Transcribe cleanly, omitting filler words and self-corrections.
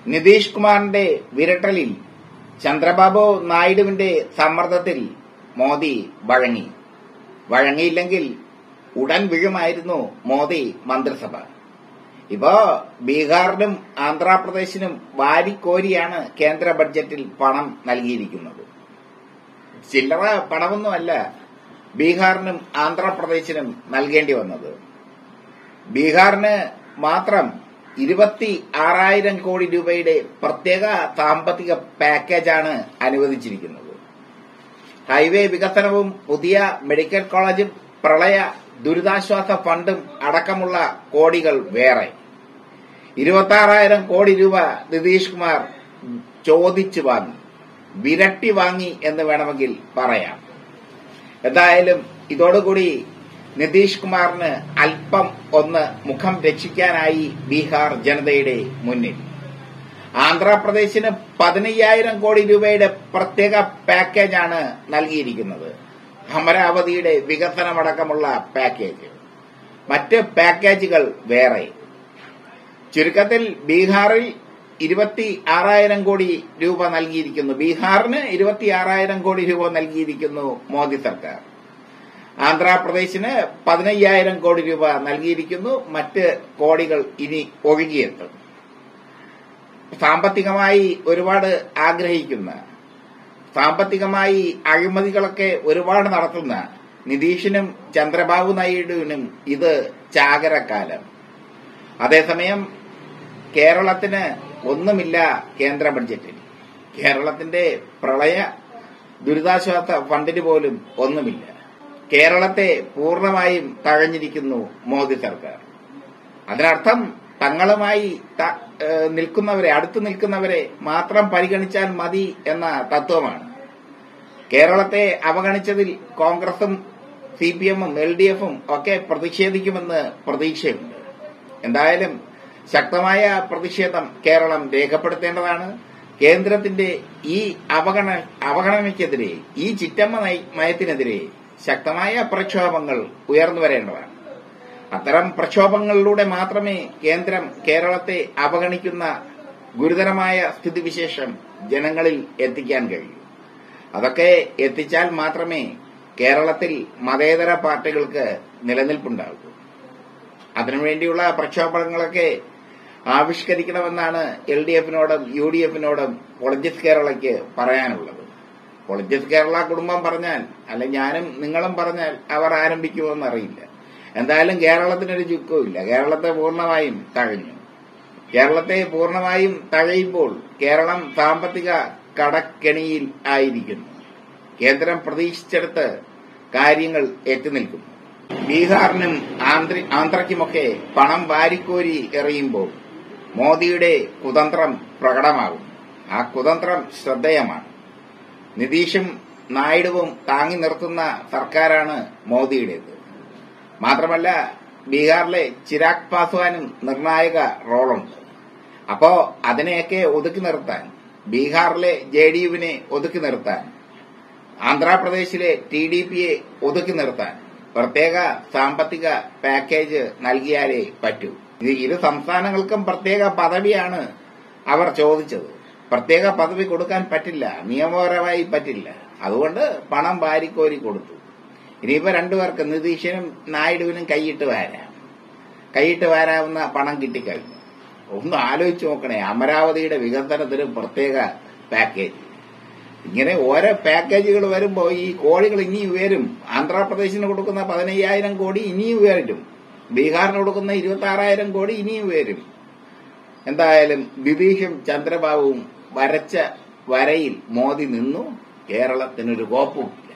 നിതീഷ് കുമാറിന്റെ വിരട്ടലിൽ ചന്ദ്രബാബു നായിഡുവിന്റെ സമ്മർദ്ദത്തിൽ മോദി വഴങ്ങിയില്ലെങ്കിൽ ഉടൻ വീഴുമായിരുന്നു മോദി മന്ത്രിസഭ. ഇപ്പോ ബീഹാറിനും ആന്ധ്രാപ്രദേശിനും വാരിക്കോരിയാണ് കേന്ദ്ര ബഡ്ജറ്റിൽ പണം നൽകിയിരിക്കുന്നത്. ചില്ലറ പണമൊന്നുമല്ല ബീഹാറിനും ആന്ധ്രാപ്രദേശിനും നൽകേണ്ടി വന്നത്. ബീഹാറിന് മാത്രം 26,000 കോടി രൂപയുടെ പ്രത്യേക സാമ്പത്തിക പാക്കേജാണ് അനുവദിച്ചിരിക്കുന്നത്. ഹൈവേ വികസനവും പുതിയ മെഡിക്കൽ കോളേജും പ്രളയ ദുരിതാശ്വാസ ഫണ്ടും അടക്കമുള്ള കോടികൾ വേറെ. 26,000 കോടി രൂപ നിതീഷ് കുമാർ ചോദിച്ചു വാങ്ങി, വിരട്ടി വാങ്ങി എന്ന് വേണമെങ്കിൽ പറയാം. എന്തായാലും ഇതോടുകൂടി നിതീഷ് കുമാറിന് അല്പം ഒന്ന് മുഖം രക്ഷിക്കാനായി ബീഹാർ ജനതയുടെ മുന്നിൽ. ആന്ധ്രാപ്രദേശിന് 15,000 കോടി രൂപയുടെ പ്രത്യേക പാക്കേജാണ് നൽകിയിരിക്കുന്നത്. അമരാവതിയുടെ വികസനമടക്കമുള്ള പാക്കേജ്, മറ്റ് പാക്കേജുകൾ വേറെ. ചുരുക്കത്തിൽ ബീഹാറിൽ 26,000 കോടി രൂപ നൽകിയിരിക്കുന്നു. ബീഹാറിന് 26,000 കോടി രൂപ നൽകിയിരിക്കുന്നു മോദി സർക്കാർ. ആന്ധ്രാപ്രദേശിന് 15,000 കോടി രൂപ നൽകിയിരിക്കുന്നു. മറ്റ് കോടികൾ ഇനി ഒഴുകിയെത്തും. സാമ്പത്തികമായി ഒരുപാട് ആഗ്രഹിക്കുന്ന, സാമ്പത്തികമായി അഴിമതികളൊക്കെ ഒരുപാട് നടത്തുന്ന നിതീഷിനും ചന്ദ്രബാബു നായിഡുവിനും ഇത് ചാകരക്കാലം. അതേസമയം കേരളത്തിന് ഒന്നുമില്ല കേന്ദ്ര ബഡ്ജറ്റിൽ. കേരളത്തിന്റെ പ്രളയ ദുരിതാശ്വാസ ഫണ്ടിന് പോലും ഒന്നുമില്ല. കേരളത്തെ പൂർണ്ണമായും തഴഞ്ഞിരിക്കുന്നു മോദി സർക്കാർ. അതിനർത്ഥം തങ്ങളുമായി നിൽക്കുന്നവരെ, അടുത്തു നിൽക്കുന്നവരെ മാത്രം പരിഗണിച്ചാൽ മതി എന്ന തത്വമാണ്. കേരളത്തെ അവഗണിച്ചതിൽ കോൺഗ്രസും സിപിഎമ്മും എൽഡിഎഫും ഒക്കെ പ്രതിഷേധിക്കുമെന്ന് പ്രതീക്ഷയുണ്ട്. എന്തായാലും ശക്തമായ പ്രതിഷേധം കേരളം രേഖപ്പെടുത്തേണ്ടതാണ്. കേന്ദ്രത്തിന്റെ ഈ അവഗണനയ്ക്കെതിരെ, ഈ ചിറ്റമ്മ നയത്തിനെതിരെ ശക്തമായ പ്രക്ഷോഭങ്ങൾ ഉയർന്നു വരേണ്ടതാണ്. അത്തരം പ്രക്ഷോഭങ്ങളിലൂടെ മാത്രമേ കേന്ദ്രം കേരളത്തെ അവഗണിക്കുന്ന ഗുരുതരമായ സ്ഥിതിവിശേഷം ജനങ്ങളിൽ എത്തിക്കാൻ കഴിയൂ. അതൊക്കെ എത്തിച്ചാൽ മാത്രമേ കേരളത്തിൽ മതേതര പാർട്ടികൾക്ക് നിലനിൽപ്പുണ്ടാകൂ. അതിനുവേണ്ടിയുള്ള പ്രക്ഷോഭങ്ങളൊക്കെ ആവിഷ്കരിക്കണമെന്നാണ് എൽഡിഎഫിനോടും യുഡിഎഫിനോടും പൊളിറ്റിക്സ് കേരളയ്ക്ക് പറയാനുള്ളത്. പൊളിറ്റിക്സ് കേരള കുടുംബം പറഞ്ഞാൽ, അല്ലെ ഞാനും നിങ്ങളും പറഞ്ഞാൽ അവർ ആരംഭിക്കുമോയെന്നറിയില്ല. എന്തായാലും കേരളത്തിനൊരു ചുക്കുമില്ല. കേരളത്തെ പൂർണ്ണമായും തഴഞ്ഞു. കേരളത്തെ പൂർണ്ണമായും തഴയുമ്പോൾ കേരളം സാമ്പത്തിക കടക്കെണിയിൽ ആയിരിക്കുന്നു. കേന്ദ്രം പ്രതീക്ഷിച്ചെടുത്ത് കാര്യങ്ങൾ എത്തിനിൽക്കുന്നു. ബീഹാറിനും ആന്ധ്രയ്ക്കുമൊക്കെ പണം വാരിക്കോരി എറിയുമ്പോൾ മോദിയുടെ കുതന്ത്രം പ്രകടമാകും. ആ കുതന്ത്രം ശ്രദ്ധേയമാണ്. നിതീഷും നായിഡുവും താങ്ങി നിർത്തുന്ന സർക്കാരാണ് മോദിയുടേത്. മാത്രമല്ല ബീഹാറിലെ ചിരാഗ് പാസ്വാനും നിർണായക റോളുണ്ട്. അപ്പോ അതിനെയൊക്കെ ഒതുക്കി നിർത്താൻ, ബീഹാറിലെ ജെഡിയുവിനെ ഒതുക്കി നിർത്താൻ, ആന്ധ്രാപ്രദേശിലെ ടിഡിപിയെ ഒതുക്കി നിർത്താൻ പ്രത്യേക സാമ്പത്തിക പാക്കേജ് നൽകിയാലേ പറ്റൂ. ഇരു സംസ്ഥാനങ്ങൾക്കും പ്രത്യേക പദവിയാണ് അവർ ചോദിച്ചത്. പ്രത്യേക പദവി കൊടുക്കാൻ പറ്റില്ല, നിയമപരമായി പറ്റില്ല. അതുകൊണ്ട് പണം വാരിക്കോരി കൊടുത്തു. ഇനിയിപ്പോ രണ്ടുപേർക്ക്, നിതീഷിനും നായിഡുവിനും കൈയിട്ട് വാരാവുന്ന പണം കിട്ടിക്കഴിഞ്ഞു. ഒന്ന് ആലോചിച്ച് നോക്കണേ, അമരാവതിയുടെ വികസനത്തിന് പ്രത്യേക പാക്കേജ്. ഇങ്ങനെ ഓരോ പാക്കേജുകൾ വരുമ്പോൾ ഈ കോടികൾ ഇനിയും ഉയരും. ആന്ധ്രാപ്രദേശിന് കൊടുക്കുന്ന 15,000 കോടി ഇനിയും ഉയരും. ബീഹാറിന് കൊടുക്കുന്ന 26,000 കോടി ഇനിയും ഉയരും. എന്തായാലും നിതീഷും ചന്ദ്രബാബുവും വരച്ച വരയിൽ മോദി നിന്നു. കേരളത്തിനൊരു കോപ്പുമില്ല.